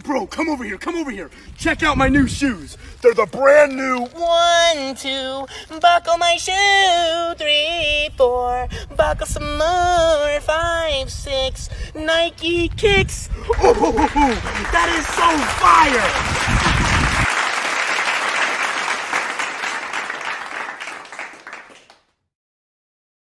bro, come over here. Check out my new shoes. They're the brand new 1, 2, buckle my shoe. 3, 4, buckle some more. 5, 6, Nike kicks. Oh, that is so fire.